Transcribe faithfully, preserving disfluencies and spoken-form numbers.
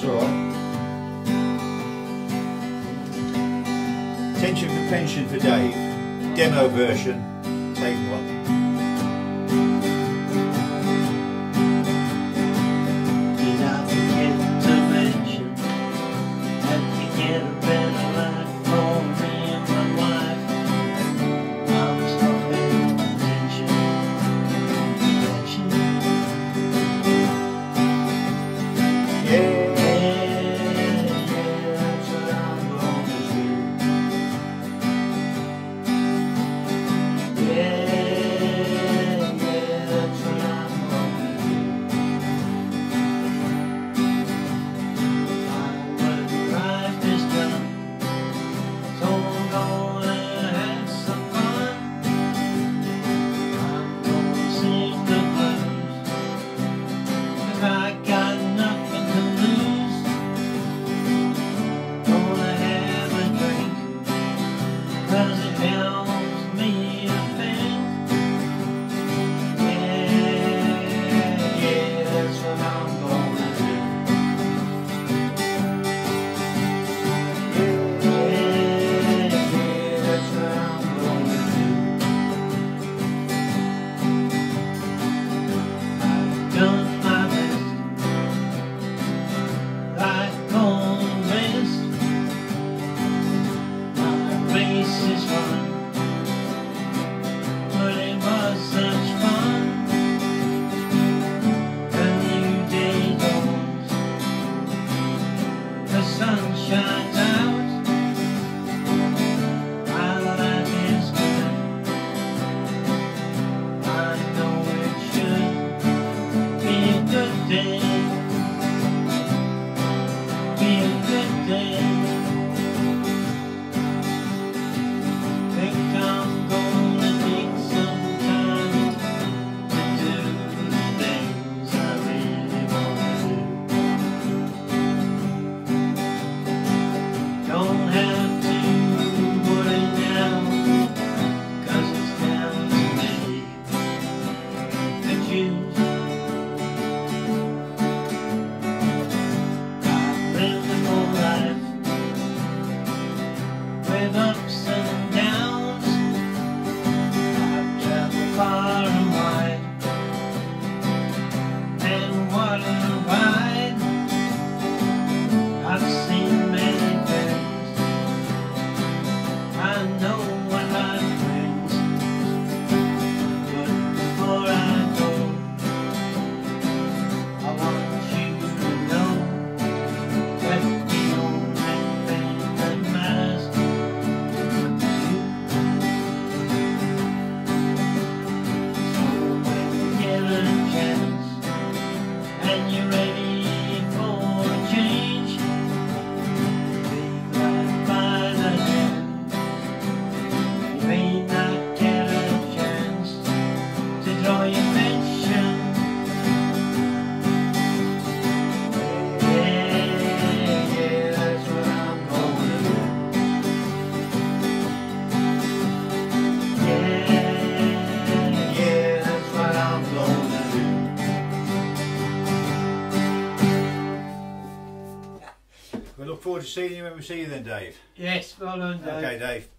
That's all right. Attention for pension for Dave. Demo version. Take one. Did I forget to mention that you get a better life for me and my wife? I was not paying attention. Attention. Yeah. I got nothing to lose. Gonna have a drink, 'cause it helps me to think. Yeah, yeah, that's what I'm gonna do. Yeah, yeah, that's what I'm gonna do. I've done my best. Like gold wrist, my race is run, but it was such fun. A new day dawns, the sun shines out, my life is good. I know it should be a good day. Be a good day. Think I'm gonna take some time to do the things I really wanna do. Don't have to put it down, 'cause it's down to me to choose. Living my life with ups and downs. I've traveled far and wide, and what a ride. I've seen many things. I know what life brings. But before I go, I want you to know that the only thing that matters is you. So when you get a chance and you're ready for a change, take life by the hand. You may not get a chance to draw your pension. Yeah, yeah, that's what I'm gonna do. Yeah, yeah, that's what I'm gonna do. We look forward to seeing you when we see you then, Dave. Yes, well done, Dave. Okay, Dave.